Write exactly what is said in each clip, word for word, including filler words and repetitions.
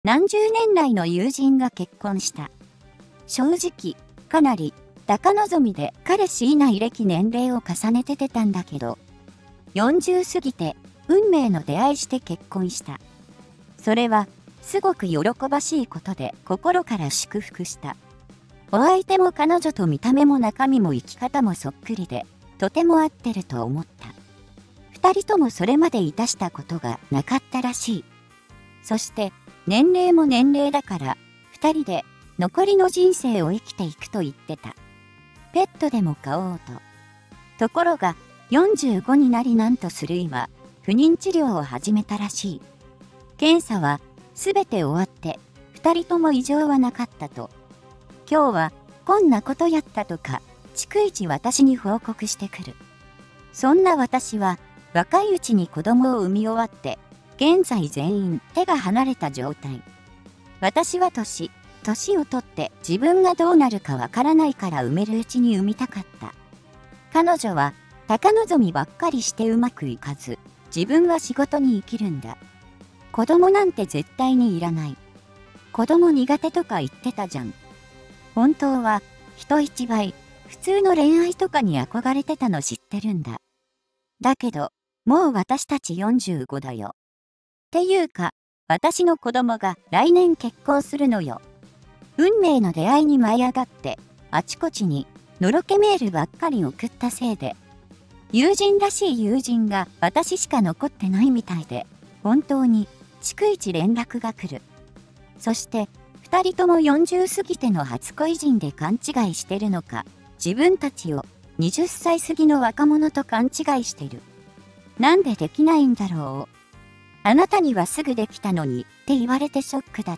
何十年来の友人が結婚した。正直、かなり高望みで彼氏いない歴年齢を重ねててたんだけど、よんじゅう過ぎて運命の出会いして結婚した。それはすごく喜ばしいことで心から祝福した。お相手も彼女と見た目も中身も生き方もそっくりで、とても合ってると思った。二人ともそれまでいたしたことがなかったらしい。そして年齢も年齢だから二人で残りの人生を生きていくと言ってた。ペットでも飼おうと。ところがよんじゅうごになりなんとする今、不妊治療を始めたらしい。検査はすべて終わって二人とも異常はなかったと。今日はこんなことやったとか逐一私に報告してくる。そんな私は若いうちに子供を産み終わって現在全員手が離れた状態。私は年、年を取って自分がどうなるかわからないから産めるうちに産みたかった。彼女は高望みばっかりしてうまくいかず、自分は仕事に生きるんだ。子供なんて絶対にいらない。子供苦手とか言ってたじゃん。本当は人一倍普通の恋愛とかに憧れてたの知ってるんだ。だけど、もう私たちよんじゅうごだよ。っていうか、私の子供が来年結婚するのよ。運命の出会いに舞い上がって、あちこちにのろけメールばっかり送ったせいで、友人らしい友人が私しか残ってないみたいで、本当に逐一連絡が来る。そして、二人ともよんじゅう過ぎての初恋人で勘違いしてるのか、自分たちをはたち過ぎの若者と勘違いしてる。なんでできないんだろう。あなたにはすぐできたのにって言われてショックだった。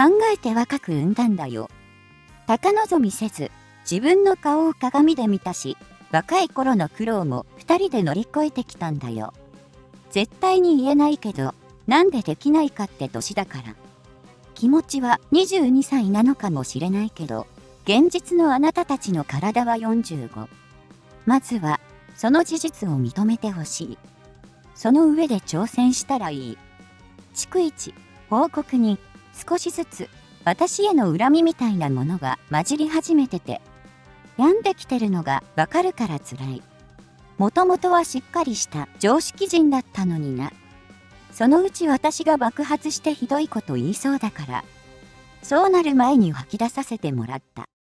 考えて若く産んだんだよ。高望みせず、自分の顔を鏡で見たし、若い頃の苦労も二人で乗り越えてきたんだよ。絶対に言えないけど、なんでできないかって年だから。気持ちはにじゅうにさいなのかもしれないけど、現実のあなたたちの体はよんじゅうご。まずは、その事実を認めてほしい。その上で挑戦したらいい。逐一、報告に、少しずつ、私への恨みみたいなものが混じり始めてて、病んできてるのがわかるから辛い。もともとはしっかりした常識人だったのにな。そのうち私が爆発してひどいこと言いそうだから、そうなる前に吐き出させてもらった。